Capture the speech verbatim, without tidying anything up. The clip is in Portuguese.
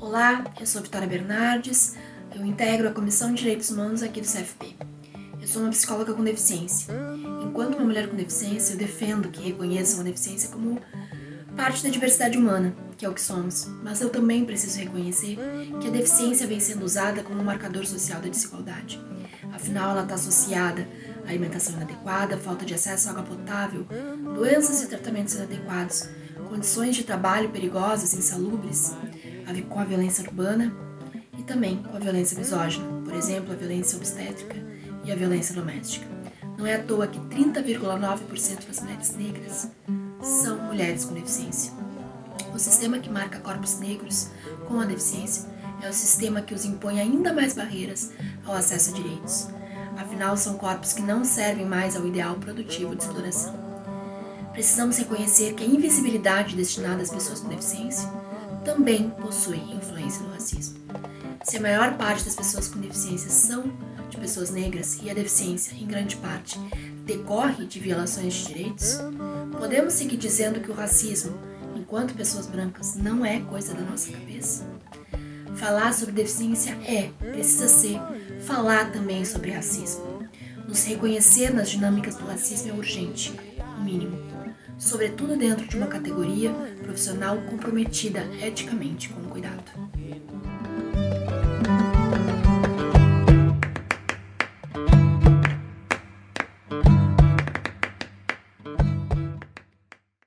Olá, eu sou Vitória Bernardes, eu integro a Comissão de Direitos Humanos aqui do C F P. Eu sou uma psicóloga com deficiência. Enquanto uma mulher com deficiência, eu defendo que reconheçam a deficiência como parte da diversidade humana, que é o que somos, mas eu também preciso reconhecer que a deficiência vem sendo usada como um marcador social da desigualdade. Afinal, ela está associada à alimentação inadequada, falta de acesso à água potável, doenças e tratamentos inadequados, condições de trabalho perigosas e insalubres, com a violência urbana e também com a violência misógina, por exemplo, a violência obstétrica e a violência doméstica. Não é à toa que trinta vírgula nove por cento das mulheres negras são mulheres com deficiência. O sistema que marca corpos negros com a deficiência é o sistema que os impõe ainda mais barreiras ao acesso a direitos. Afinal, são corpos que não servem mais ao ideal produtivo de exploração. Precisamos reconhecer que a invisibilidade destinada às pessoas com deficiência também possui influência no racismo. Se a maior parte das pessoas com deficiência são de pessoas negras e a deficiência, em grande parte, decorre de violações de direitos, podemos seguir dizendo que o racismo, enquanto pessoas brancas, não é coisa da nossa cabeça? Falar sobre deficiência é, precisa ser, falar também sobre racismo. Nos reconhecer nas dinâmicas do racismo é urgente, o mínimo. Sobretudo dentro de uma categoria profissional comprometida eticamente com o cuidado.